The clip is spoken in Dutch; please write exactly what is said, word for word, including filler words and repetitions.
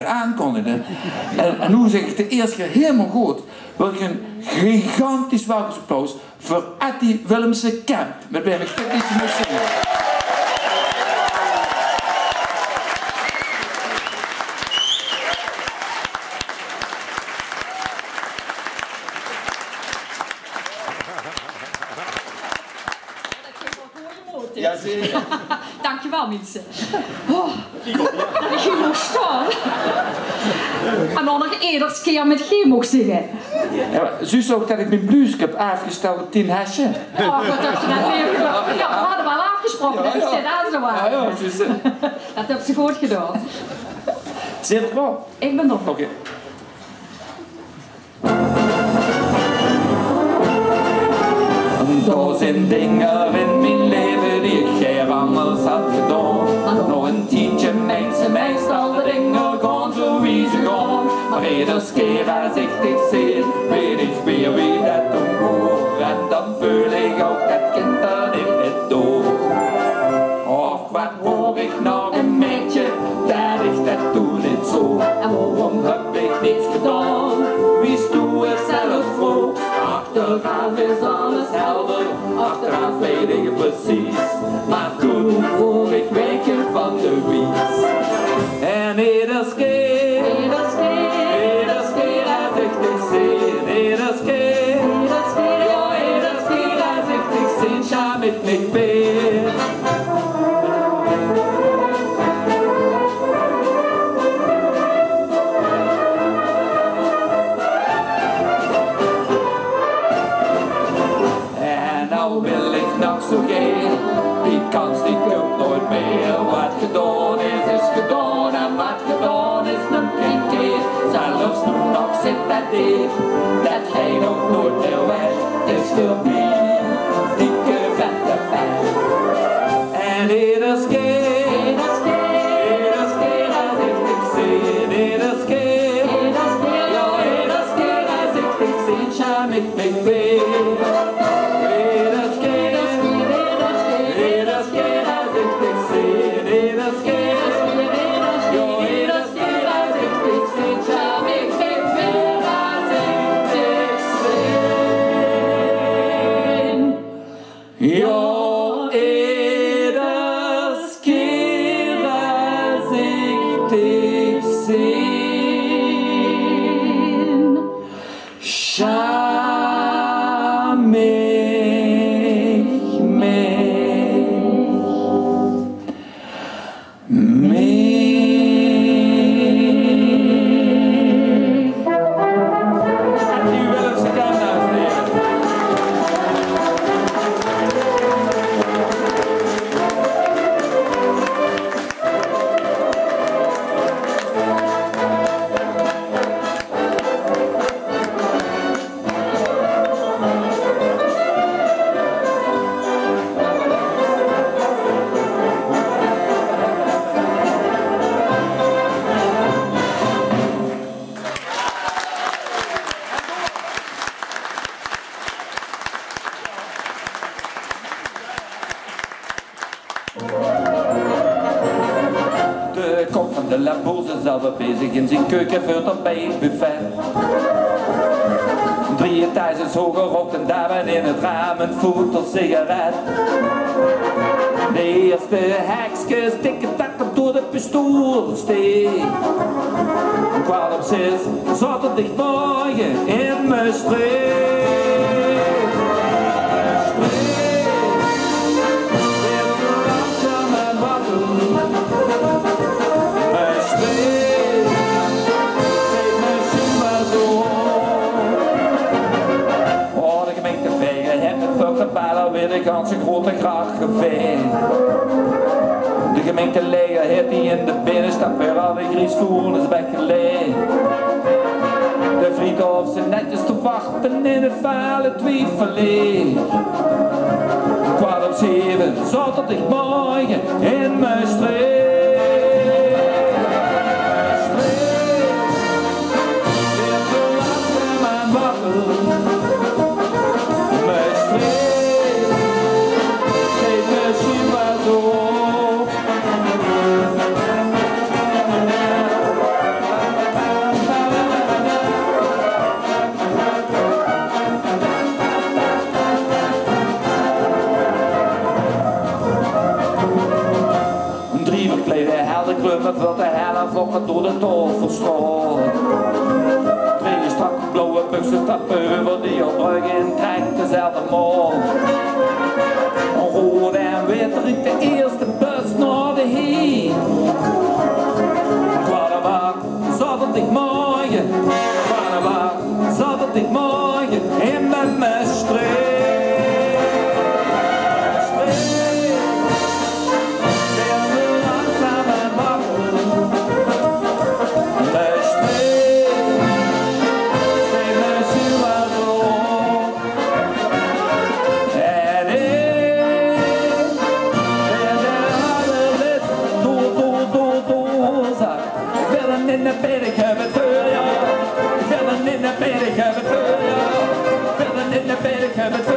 aankondigde. En, en hoe zeg ik de eerste keer helemaal goed, wil ik een gigantisch welkomstapplaus voor Etty Willemse Kemp. Met wie ik dit liedje mag zingen. Ja, zeker. Dankjewel, mensen. Oh, dat ik hier mocht staan. En dan nog eerder keer met G mocht zingen. Ja, zus ook dat ik mijn blues heb afgesteld op tien hesje. Oh, wat heb je net weer gedaan? Ja, we hadden wel afgesproken, dat is dit aan zo waar. Ja, ja, dus, uh... dat heb ze goed gedaan. Zit er klaar? Ik ben er. Oké. Okay. Er zijn dingen in mijn leven die ik geen anders had gedaan. Nog een tientje mensen, meestal de dingen gaan zo wie ze gaan. Maar iedere keer als ik dich zie, weet ik weer wie dat toen hoort. En dan voel ik ook dat kind dat in het door. Och, wat hoor ik nog een beetje, dat ik dat toen niet zo. En waarom heb ik niets gedaan? Wie stoer er zelf voor? Achteraf is alles helder, achteraf weet ik precies. Maar toen hoor ik weken van de wies. En iedere keer, iedere keer, iedere keer als ik dich zie, iedere keer, iedere keer, ja, iedere keer als ik dich zie, scham ik niet meer. Die kans die komt nooit meer. Wat gedaan is, is gedaan. En wat gedaan is, nog geen keer. Zelfs nu nog zit dat diep. Dat gaat nog nooit meer weg. Het is veel meer dikke vette weg. En iedere keer, iedere keer, iedere keer als ik dich zie. Iedere keer, iedere keer, ja, iedere keer als ik dich zie, scham ik niet meer. De kok van de labours is al wat bezig in zijn keuken vult op bij het buffet. Drie etages hoger op en daar in het raam een voetel sigaret. De eerste hekskes dikke takken door de pistool steek. Kwart op zes, zaterdagmorgen in mijn streek. De ganse grote grachtgeveer. De gemeente leger heeft die in de binnenstad per alle griesvoerders weggelegd. De vriendhof zijn netjes te wachten in het vale Twiefelleer. Kwart op zeven, zaterdagmorgen in mijn streek. klokken door de toverstraat. Drie strakke blauwe buksen stappen over die opbrug en trekt dezelfde maal. Rood en wit riekt de eerste bus naar de heen. Kwaadewag, zaterdagmorgen, kwaadewag, zaterdagmorgen in met mijn streek. In de bed, ik heb het voor jou. Willen in de bed, ik heb het voor jou. Willen in de bed, ik heb het voor jou.